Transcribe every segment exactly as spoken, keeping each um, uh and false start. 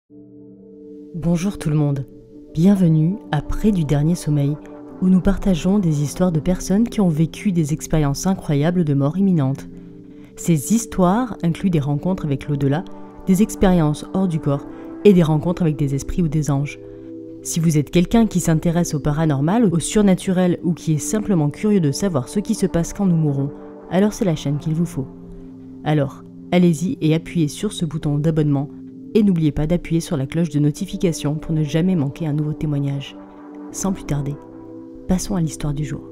Bonjour tout le monde, bienvenue à Près du dernier sommeil, où nous partageons des histoires de personnes qui ont vécu des expériences incroyables de mort imminente. Ces histoires incluent des rencontres avec l'au-delà, des expériences hors du corps et des rencontres avec des esprits ou des anges. Si vous êtes quelqu'un qui s'intéresse au paranormal, au surnaturel ou qui est simplement curieux de savoir ce qui se passe quand nous mourrons, alors c'est la chaîne qu'il vous faut. Alors, allez-y et appuyez sur ce bouton d'abonnement. Et n'oubliez pas d'appuyer sur la cloche de notification pour ne jamais manquer un nouveau témoignage. Sans plus tarder, passons à l'histoire du jour.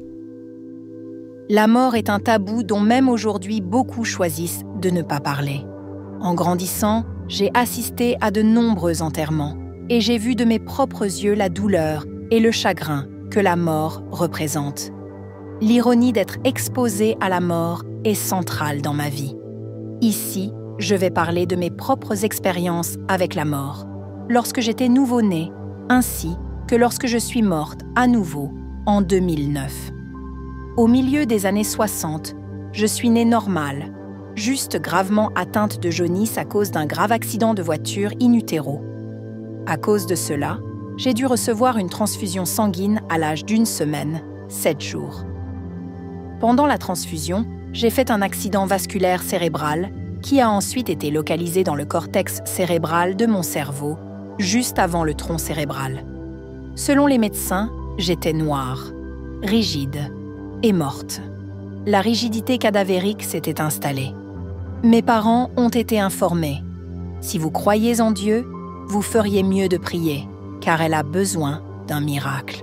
La mort est un tabou dont même aujourd'hui beaucoup choisissent de ne pas parler. En grandissant, j'ai assisté à de nombreux enterrements et j'ai vu de mes propres yeux la douleur et le chagrin que la mort représente. L'ironie d'être exposé à la mort est centrale dans ma vie. Ici, je vais parler de mes propres expériences avec la mort, lorsque j'étais nouveau-né, ainsi que lorsque je suis morte à nouveau en deux mille neuf. Au milieu des années soixante, je suis née normale, juste gravement atteinte de jaunisse à cause d'un grave accident de voiture in utero. À cause de cela, j'ai dû recevoir une transfusion sanguine à l'âge d'une semaine, sept jours. Pendant la transfusion, j'ai fait un accident vasculaire cérébral qui a ensuite été localisé dans le cortex cérébral de mon cerveau, juste avant le tronc cérébral. Selon les médecins, j'étais noire, rigide et morte. La rigidité cadavérique s'était installée. Mes parents ont été informés. Si vous croyez en Dieu, vous feriez mieux de prier, car elle a besoin d'un miracle.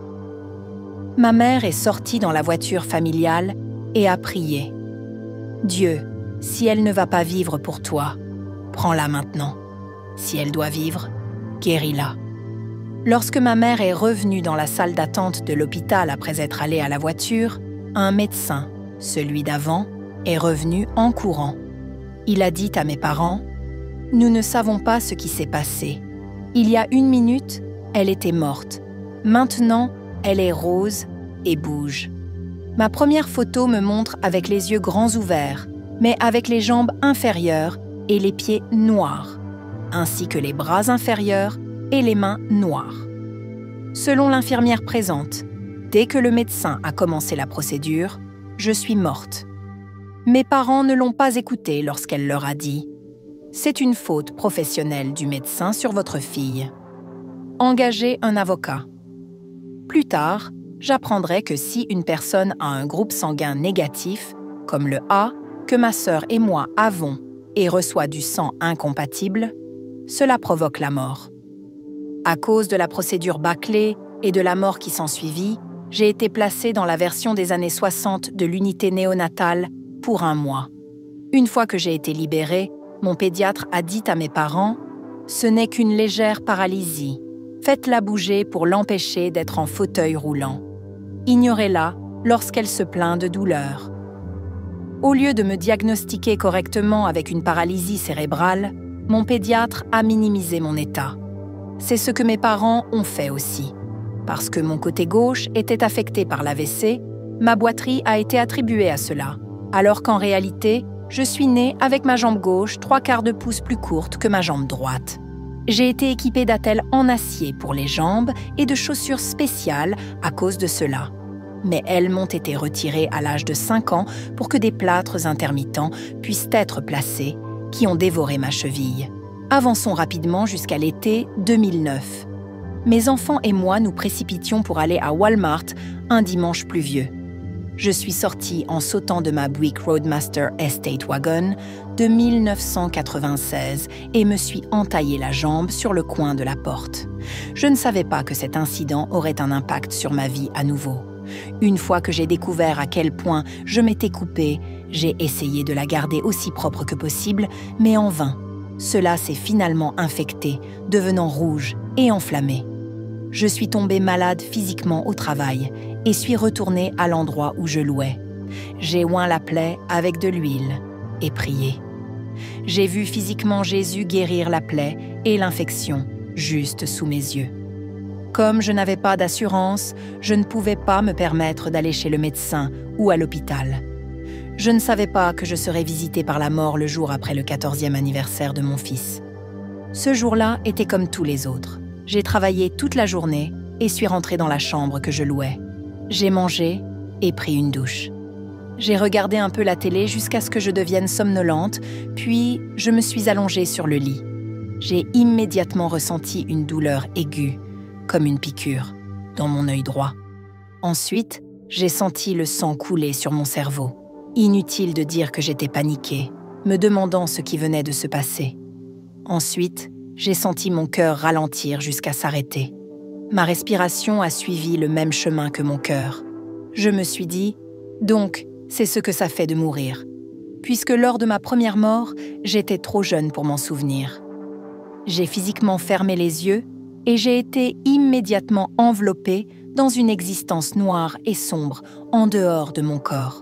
Ma mère est sortie dans la voiture familiale et a prié. Dieu, si elle ne va pas vivre pour toi, prends-la maintenant. Si elle doit vivre, guéris-la. Lorsque ma mère est revenue dans la salle d'attente de l'hôpital après être allée à la voiture, un médecin, celui d'avant, est revenu en courant. Il a dit à mes parents « Nous ne savons pas ce qui s'est passé. Il y a une minute, elle était morte. Maintenant, elle est rose et bouge. » Ma première photo me montre avec les yeux grands ouverts, mais avec les jambes inférieures et les pieds noirs, ainsi que les bras inférieurs et les mains noires. Selon l'infirmière présente, dès que le médecin a commencé la procédure, je suis morte. Mes parents ne l'ont pas écoutée lorsqu'elle leur a dit « C'est une faute professionnelle du médecin sur votre fille. Engagez un avocat. » Plus tard, j'apprendrai que si une personne a un groupe sanguin négatif, comme le A, que ma sœur et moi avons et reçoit du sang incompatible, cela provoque la mort. À cause de la procédure bâclée et de la mort qui s'ensuivit, j'ai été placée dans la version des années soixante de l'unité néonatale pour un mois. Une fois que j'ai été libérée, mon pédiatre a dit à mes parents « Ce n'est qu'une légère paralysie. Faites-la bouger pour l'empêcher d'être en fauteuil roulant. Ignorez-la lorsqu'elle se plaint de douleur. » Au lieu de me diagnostiquer correctement avec une paralysie cérébrale, mon pédiatre a minimisé mon état. C'est ce que mes parents ont fait aussi. Parce que mon côté gauche était affecté par l'A V C, ma boiterie a été attribuée à cela, alors qu'en réalité, je suis née avec ma jambe gauche trois quarts de pouce plus courte que ma jambe droite. J'ai été équipée d'attelles en acier pour les jambes et de chaussures spéciales à cause de cela. Mais elles m'ont été retirées à l'âge de cinq ans pour que des plâtres intermittents puissent être placés, qui ont dévoré ma cheville. Avançons rapidement jusqu'à l'été deux mille neuf. Mes enfants et moi nous précipitions pour aller à Walmart un dimanche pluvieux. Je suis sortie en sautant de ma Buick Roadmaster Estate Wagon de mille neuf cent quatre-vingt-seize et me suis entaillé la jambe sur le coin de la porte. Je ne savais pas que cet incident aurait un impact sur ma vie à nouveau. Une fois que j'ai découvert à quel point je m'étais coupée, j'ai essayé de la garder aussi propre que possible, mais en vain. Cela s'est finalement infecté, devenant rouge et enflammé. Je suis tombée malade physiquement au travail et suis retournée à l'endroit où je louais. J'ai oint la plaie avec de l'huile et prié. J'ai vu physiquement Jésus guérir la plaie et l'infection juste sous mes yeux. Comme je n'avais pas d'assurance, je ne pouvais pas me permettre d'aller chez le médecin ou à l'hôpital. Je ne savais pas que je serais visitée par la mort le jour après le quatorzième anniversaire de mon fils. Ce jour-là était comme tous les autres. J'ai travaillé toute la journée et suis rentrée dans la chambre que je louais. J'ai mangé et pris une douche. J'ai regardé un peu la télé jusqu'à ce que je devienne somnolente, puis je me suis allongée sur le lit. J'ai immédiatement ressenti une douleur aiguë, comme une piqûre, dans mon œil droit. Ensuite, j'ai senti le sang couler sur mon cerveau. Inutile de dire que j'étais paniquée, me demandant ce qui venait de se passer. Ensuite, j'ai senti mon cœur ralentir jusqu'à s'arrêter. Ma respiration a suivi le même chemin que mon cœur. Je me suis dit, donc, c'est ce que ça fait de mourir. Puisque lors de ma première mort, j'étais trop jeune pour m'en souvenir. J'ai physiquement fermé les yeux et j'ai été immédiatement enveloppée dans une existence noire et sombre en dehors de mon corps.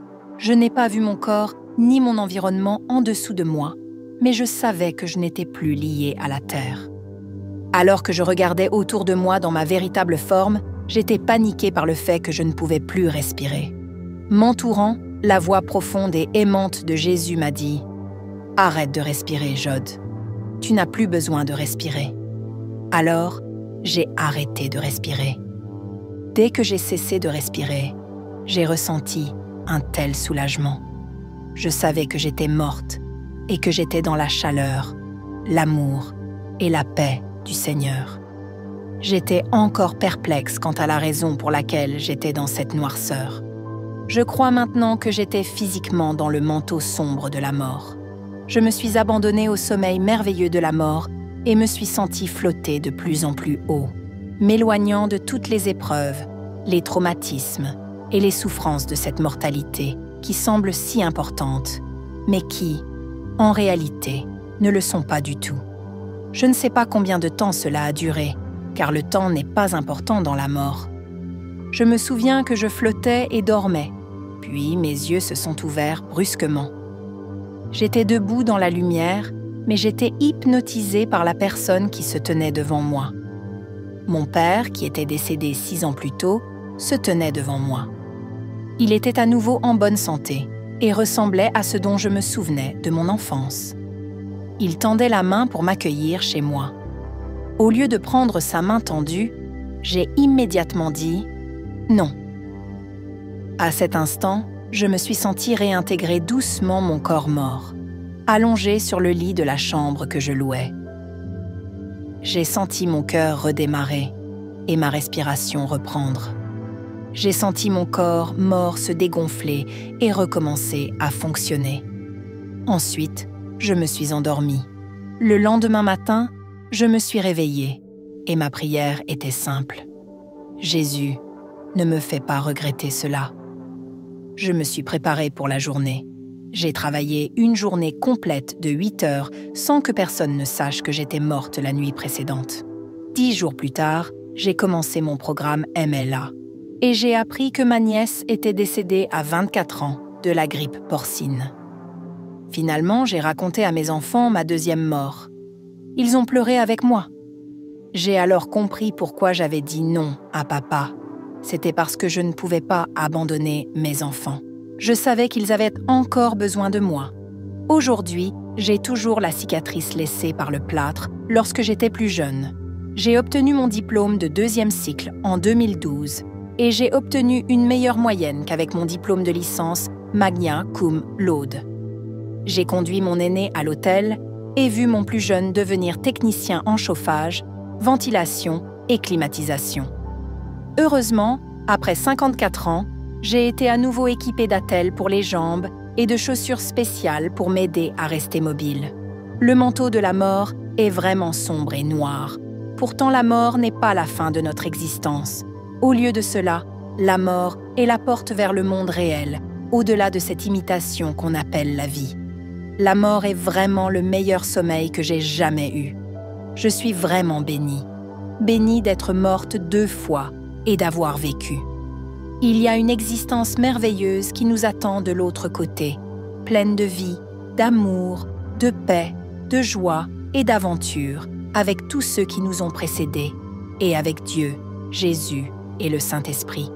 Je n'ai pas vu mon corps ni mon environnement en dessous de moi, mais je savais que je n'étais plus liée à la terre. Alors que je regardais autour de moi dans ma véritable forme, j'étais paniquée par le fait que je ne pouvais plus respirer. M'entourant, la voix profonde et aimante de Jésus m'a dit « Arrête de respirer, Jode. Tu n'as plus besoin de respirer. » Alors, j'ai arrêté de respirer. Dès que j'ai cessé de respirer, j'ai ressenti un tel soulagement. Je savais que j'étais morte et que j'étais dans la chaleur, l'amour et la paix du Seigneur. J'étais encore perplexe quant à la raison pour laquelle j'étais dans cette noirceur. Je crois maintenant que j'étais physiquement dans le manteau sombre de la mort. Je me suis abandonnée au sommeil merveilleux de la mort et me suis sentie flotter de plus en plus haut, m'éloignant de toutes les épreuves, les traumatismes et les souffrances de cette mortalité qui semblent si importantes, mais qui, en réalité, ne le sont pas du tout. Je ne sais pas combien de temps cela a duré, car le temps n'est pas important dans la mort. Je me souviens que je flottais et dormais, puis mes yeux se sont ouverts brusquement. J'étais debout dans la lumière, mais j'étais hypnotisée par la personne qui se tenait devant moi. Mon père, qui était décédé six ans plus tôt, se tenait devant moi. Il était à nouveau en bonne santé et ressemblait à ce dont je me souvenais de mon enfance. Il tendait la main pour m'accueillir chez moi. Au lieu de prendre sa main tendue, j'ai immédiatement dit « non ». À cet instant, je me suis sentie réintégrer doucement mon corps mort, allongé sur le lit de la chambre que je louais. J'ai senti mon cœur redémarrer et ma respiration reprendre. J'ai senti mon corps mort se dégonfler et recommencer à fonctionner. Ensuite, je me suis endormie. Le lendemain matin, je me suis réveillée et ma prière était simple. « Jésus, ne me fais pas regretter cela. » Je me suis préparée pour la journée. J'ai travaillé une journée complète de huit heures sans que personne ne sache que j'étais morte la nuit précédente. Dix jours plus tard, j'ai commencé mon programme M L A et j'ai appris que ma nièce était décédée à vingt-quatre ans de la grippe porcine. Finalement, j'ai raconté à mes enfants ma deuxième mort. Ils ont pleuré avec moi. J'ai alors compris pourquoi j'avais dit non à papa. C'était parce que je ne pouvais pas abandonner mes enfants. Je savais qu'ils avaient encore besoin de moi. Aujourd'hui, j'ai toujours la cicatrice laissée par le plâtre lorsque j'étais plus jeune. J'ai obtenu mon diplôme de deuxième cycle en deux mille douze et j'ai obtenu une meilleure moyenne qu'avec mon diplôme de licence Magna Cum Laude. J'ai conduit mon aîné à l'hôtel et vu mon plus jeune devenir technicien en chauffage, ventilation et climatisation. Heureusement, après cinquante-quatre ans, j'ai été à nouveau équipée d'attelles pour les jambes et de chaussures spéciales pour m'aider à rester mobile. Le manteau de la mort est vraiment sombre et noir. Pourtant, la mort n'est pas la fin de notre existence. Au lieu de cela, la mort est la porte vers le monde réel, au-delà de cette imitation qu'on appelle la vie. La mort est vraiment le meilleur sommeil que j'ai jamais eu. Je suis vraiment bénie. Bénie d'être morte deux fois et d'avoir vécu. Il y a une existence merveilleuse qui nous attend de l'autre côté, pleine de vie, d'amour, de paix, de joie et d'aventure, avec tous ceux qui nous ont précédés, et avec Dieu, Jésus et le Saint-Esprit.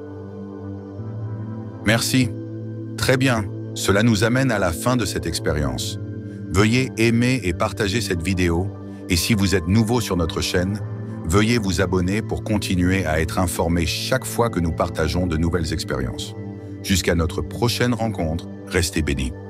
Merci. Très bien. Cela nous amène à la fin de cette expérience. Veuillez aimer et partager cette vidéo Et si vous êtes nouveau sur notre chaîne, veuillez vous abonner pour continuer à être informé chaque fois que nous partageons de nouvelles expériences. Jusqu'à notre prochaine rencontre, restez bénis.